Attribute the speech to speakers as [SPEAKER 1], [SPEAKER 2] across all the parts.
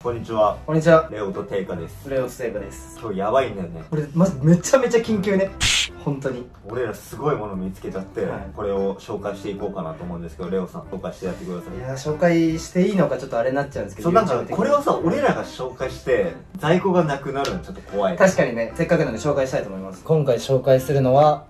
[SPEAKER 1] こんにちは。
[SPEAKER 2] こんにちは。
[SPEAKER 1] レオとテイカです。
[SPEAKER 2] レオとテイカです。
[SPEAKER 1] 今日やばいんだよね。
[SPEAKER 2] これまずめちゃめちゃ緊急ね。本当に。
[SPEAKER 1] 俺らすごいもの見つけちゃって、
[SPEAKER 2] はい、
[SPEAKER 1] これを紹介していこうかなと思うんですけど、レオさん紹介してやってください。
[SPEAKER 2] いや紹介していいのかちょっとあれになっちゃうんですけど、
[SPEAKER 1] そうなんかこれをさ、俺らが紹介して在庫がなくなるのちょっと怖い。
[SPEAKER 2] 確かにね、せっかくなので紹介したいと思います。今回紹介するのは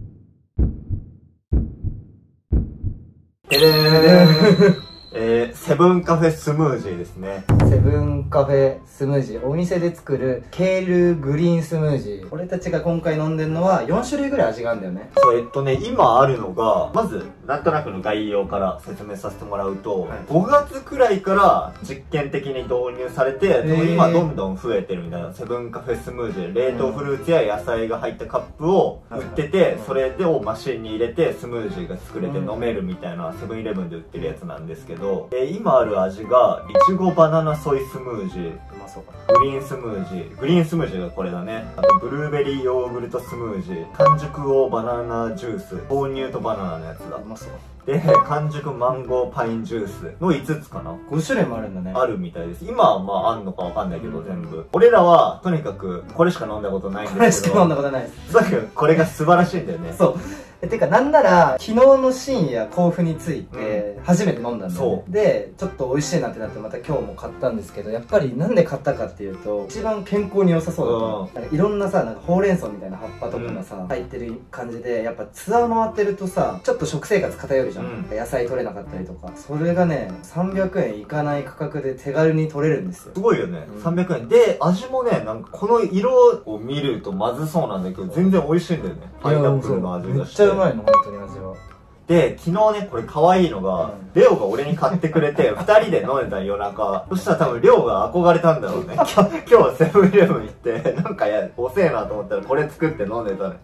[SPEAKER 1] セブンカフェスムージーですね。
[SPEAKER 2] セブンカフェスムージー、お店で作るケールグリーンスムージー。俺たちが今回飲んでるのは4種類ぐらい味があるんだよね。
[SPEAKER 1] そう今あるのが、まずなんとなくの概要から説明させてもらうと、はい、5月くらいから実験的に導入されて、今どんどん増えてるみたいな。セブンカフェスムージー、冷凍フルーツや野菜が入ったカップを売ってて、それをマシンに入れてスムージーが作れて飲めるみたいな、セブンイレブンで売ってるやつなんですけど、今ある味がいちごバナナソイスムージー、グリーンスムージー、グリーンスムージーがこれだね。あとブルーベリーヨーグルトスムージー、完熟王バナナジュース、豆乳とバナナのやつだ。
[SPEAKER 2] うまそう。
[SPEAKER 1] で、完熟マンゴーパインジュースの5つかな。
[SPEAKER 2] 5種類もあるんだね。
[SPEAKER 1] あるみたいです。今はまああんのかわかんないけど、全部。俺らはとにかくこれしか飲んだことないんですけど、
[SPEAKER 2] これしか飲んだことないです。
[SPEAKER 1] だけどこれが素晴らしいんだよね。
[SPEAKER 2] そうてかなんなら昨日の深夜甲府に着いて初めて飲んだんだよね。でちょっと美味しいなってなってまた今日も買ったんですけど、やっぱりなんで買ったかっていうと一番健康に良さそうだった。いろんなさ、なんかほうれん草みたいな葉っぱとかがさ、入ってる感じで、やっぱツアー回ってるとさちょっと食生活偏るじゃん、野菜取れなかったりとか。それがね300円いかない価格で手軽に取れるんですよ。
[SPEAKER 1] すごいよね、300円で味もね、なんかこの色を見るとまずそうなんだけど全然美味しいんだよね。パイナップルの味がして、
[SPEAKER 2] めっちゃうまいの本当に味は。
[SPEAKER 1] で、昨日ね、これ可愛いのが、レオが俺に買ってくれて、2人で飲んでた夜中。そしたら多分、レオが憧れたんだろうね。今日セブンイレブン行って、なんか遅えなと思ったら、これ作って飲んでたね。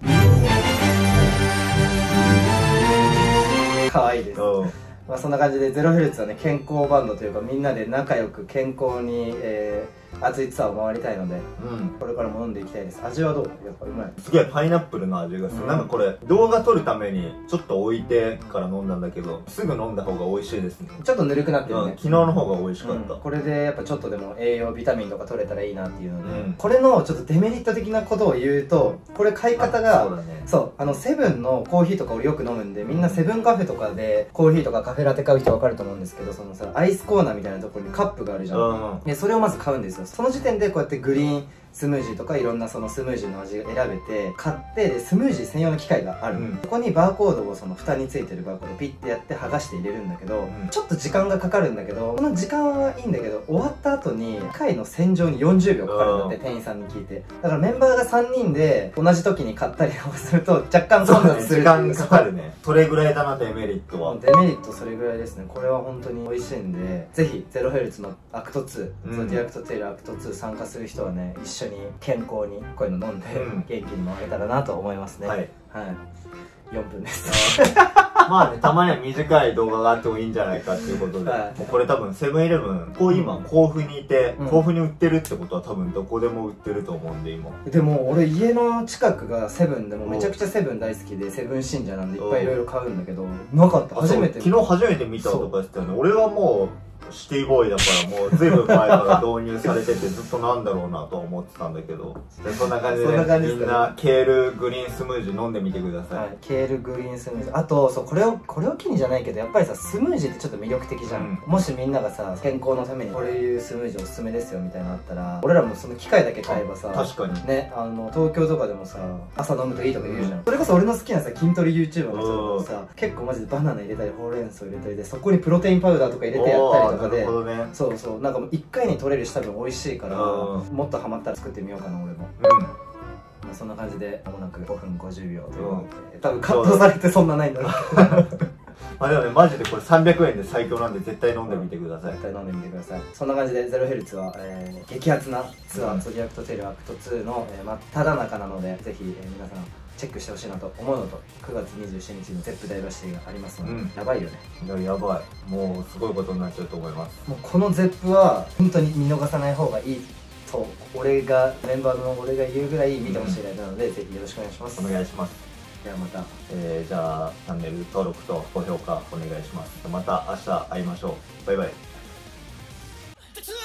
[SPEAKER 2] 可愛いです。まあそんな感じでゼロヘルツはね、健康バンドというかみんなで仲良く健康に、熱いツアーを回りたいので、これからも飲んでいきたいです。味はどう？やっぱうまい。
[SPEAKER 1] すげえパイナップルの味がする。なんかこれ動画撮るためにちょっと置いてから飲んだんだけど、すぐ飲んだ方が美味しいですね。
[SPEAKER 2] ちょっとぬるくなってるね。
[SPEAKER 1] 昨日の方が美味しかった。
[SPEAKER 2] これでやっぱちょっとでも栄養ビタミンとか取れたらいいなっていうので、これのちょっとデメリット的なことを言うと、これ買い方がそうセブンのコーヒーとか俺よく飲むんで、みんなセブンカフェとかでコーヒーとかカフェラテ買う人分かると思うんですけど、そのさアイスコーナーみたいなところにカップがあるじゃん。でそれをまず買うんですよ。その時点でこうやってグリーンスムージーとかいろんなそのスムージーの味が選べて買って、でスムージー専用の機械がある、そこにバーコードをその蓋についてるバーコードピッてやって剥がして入れるんだけど、ちょっと時間がかかるんだけど、この時間はいいんだけど終わった後に機械の洗浄に40秒かかるんだって、店員さんに聞いて。だからメンバーが3人で同じ時に買ったりをすると若干混雑する。
[SPEAKER 1] 時間かかるね。それぐらいだな、デメリットは。
[SPEAKER 2] デメリットそれぐらいですね。これは本当に美味しいんで、ぜひゼロヘルツのアクト2、ゾディアクトテイルアクト2参加する人はね、一緒に健康にこういうの飲んで元気に回れたらなと思いますね。はい、4分です。
[SPEAKER 1] まあね、たまには短い動画があってもいいんじゃないかっていうことで、これ多分セブンイレブン今甲府にいて、甲府に売ってるってことは多分どこでも売ってると思うんで。今
[SPEAKER 2] でも俺家の近くがセブンでもめちゃくちゃセブン大好きで、セブン信者なんでいっぱいいろいろ買うんだけど、なかった。初めて、
[SPEAKER 1] 昨日初めて見たとか言ってたよね。俺はもうシティボーイだからもう随分前から導入されててずっとなんだろうなと思ってたんだけど、そんな感じでみんなケールグリーンスムージー飲んでみてください。
[SPEAKER 2] ケールグリーンスムージー、あとそうこれを機にじゃないけど、やっぱりさスムージーってちょっと魅力的じゃん。もしみんながさ健康のためにこういうスムージーおすすめですよみたいなのあったら、俺らもその機械だけ買えばさ、
[SPEAKER 1] 確かに
[SPEAKER 2] ね、東京とかでもさ朝飲むといいとか言うじゃん。それこそ俺の好きなさ筋トレ YouTuber の人とかさ、結構マジでバナナ入れたりほうれん草入れたりで、そこにプロテインパウダーとか入れてやったりとかで、そうそう、なんかもう1回に取れるし多分美味しいから、もっとハマったら作ってみようかな俺も。そんな感じで間もなく5分50秒ということで、多分カットされてそんなないんだろう。
[SPEAKER 1] まあでもね、マジでこれ300円で最強なんで絶対飲んでみてください。
[SPEAKER 2] 絶対飲んでみてください。そんな感じでゼロヘルツは、激アツなツアー、ゾディアクトテイルアクト2の、真っ只中なので、ぜひ、皆さんチェックしてほしいなと思うのと、9月27日にゼップダイバーシティがありますので、やばいよね。
[SPEAKER 1] いや、やばい。もうすごいことになっちゃうと思います。
[SPEAKER 2] もうこのゼップは本当に見逃さない方がいいと、メンバーの俺が言うぐらい見てほしいライブなので、ぜひよろしくお願いします。
[SPEAKER 1] お願いします。
[SPEAKER 2] ではまた、
[SPEAKER 1] じゃあチャンネル登録と高評価お願いします。また明日会いましょう。バイバイ。